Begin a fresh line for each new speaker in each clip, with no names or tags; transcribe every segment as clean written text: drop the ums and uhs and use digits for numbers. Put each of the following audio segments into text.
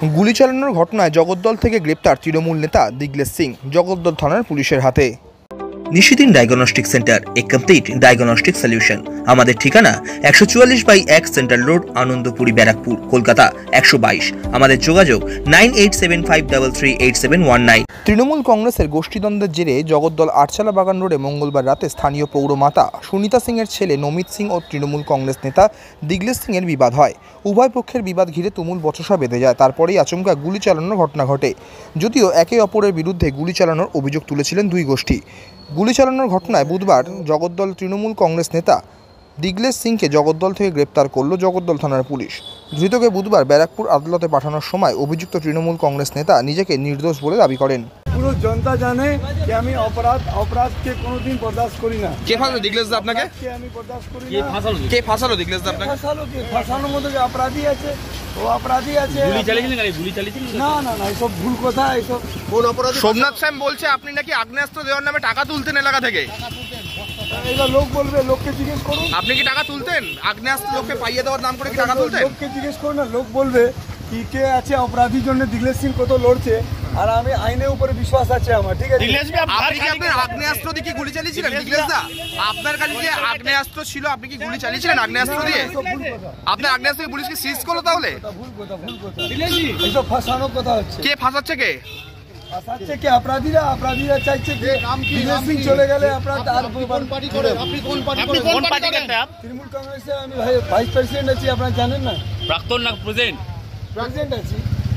গুলি চালানোর ঘটনায় জগদ্দল থেকে গ্রেপ্তার তৃণমূল নেতা দিগ্লেশ সিং, জগদ্দল থানার পুলিশের হাতে।
Nishidin diagnostic centre, a complete diagnostic solution. আমাদের ঠিকানা 144/1 সেন্ট্রাল রোড, আনন্দপুরি, ব্যারাকপুর, কলকাতা 122। আমাদের যোগাযোগ 9875338719।
তৃণমূল কংগ্রেসের গোষ্ঠীদ্বন্দ্বের জেরে জগদ্দল আটচালা বাগান রোডে মঙ্গলবার রাতে স্থানীয় পৌরমাতা সুনিতা সিংয়ের ছেলে নমিত সিং ও তৃণমূল কংগ্রেস নেতা দিগ্লেশ সিংয়ের বিবাদ হয়। উভয় পক্ষের বিবাদ ঘিরে তুমুল বচসা বেঁধে যায়। তারপরেই আচমকা গুলি চালানোর ঘটনা ঘটে। যদিও একে অপরের বিরুদ্ধে গুলি চালানোর অভিযোগ তুলেছিলেন দুই গোষ্ঠী। গুলি চালানোর ঘটনায় বুধবার জগদ্দল তৃণমূল কংগ্রেস নেতা দিগ্লেশ সিংকে জগদ্দল থেকে গ্রেপ্তার করল জগদ্দল থানার পুলিশ। ধৃতকে বুধবার ব্যারাকপুর আদালতে পাঠানোর সময় অভিযুক্ত তৃণমূল কংগ্রেস নেতা নিজেকে নির্দোষ বলে দাবি করেন।
পুরো জনতা জানে যে আমি অপরাধকে কোনোদিন বরদাস্ত করি না।
কে ফাঁসালো দিগ্লেশ দা আপনাকে?
আমি বরদাস্ত করি না।
কে ফাঁসালো দিগ্লেশ দা আপনাকে?
ফাঁসানোর মধ্যে যে অপরাধী আছে, ও অপরাধী আছে।
গুলি চালিয়েছিলেন?
না না না, এসব ভুল কথা। এসব
কোন অপরাধী? সোমনাথ স্যাম বলছে আপনি নাকি আগ্নেয়াস্ত্র দেওয়ার নামে টাকা তুলতেন এলাকা থেকে।
এবার লোক বলবে, লোককে জিজ্ঞেস করুন।
আপনি কি টাকা তুলতেন? আগ্নেয়াস্ত্র লোককে পাইয়ে দেওয়ার নাম করে কি টাকা তুলতেন?
লোককে জিজ্ঞেস করুন না, লোক বলবে কি কে আছে অপরাধীর জন্য দিগ্লেশ সিং কত লড়ছে। আর আমি আইনের উপরে বিশ্বাস আছে আমার, ঠিক আছে।
আপনি কি আপনার আগ্নেয়াস্ত্র দিয়ে কি গুলি চালিয়েছিলেন দিগ্লেশ দা? আপনার কাছে যে আগ্নেয়াস্ত্র ছিল, আপনি কি গুলি চালিয়েছিলেন আগ্নেয়াস্ত্র দিয়ে? আপনার আগ্নেয়াস্ত্র পুলিশকে সিজ করলো তাহলে?
ভুল কথা। এইসব ফাঁসানোর কথা হচ্ছে।
কে ফাঁসাচ্ছে? কে
ফাঁসাচ্ছে? কে? অপরাধীরা চাইছে যে দিগ্লেশ সিং চলে গেলে অপরাধ। আর
কোন পার্টি করেন?
তৃণমূল কংগ্রেসে আমি ভাইস প্রেসিডেন্ট আছি, আপনারা জানেন না?
প্রাক্তন না প্রেজেন্ট?
প্রেসিডেন্ট আছি।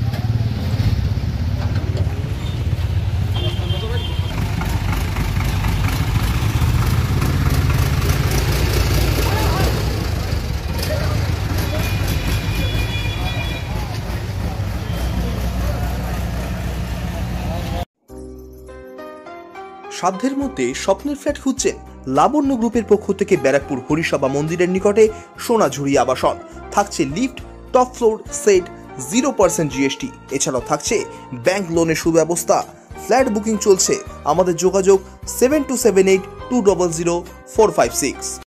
সাধ্যের মধ্যে স্বপ্নের ফ্ল্যাট খুঁজছেন? লাবণ্য গ্রুপের পক্ষ থেকে ব্যারাকপুর হরিসভা মন্দিরের নিকটে সোনাঝুরি আবাসন। থাকছে lift, top floor, set, 0% GST। এছাড়াও থাকছে ব্যাংক লোনের সুব্যবস্থা। ফ্ল্যাট বুকিং চলছে। আমাদের যোগাযোগ 7278200456।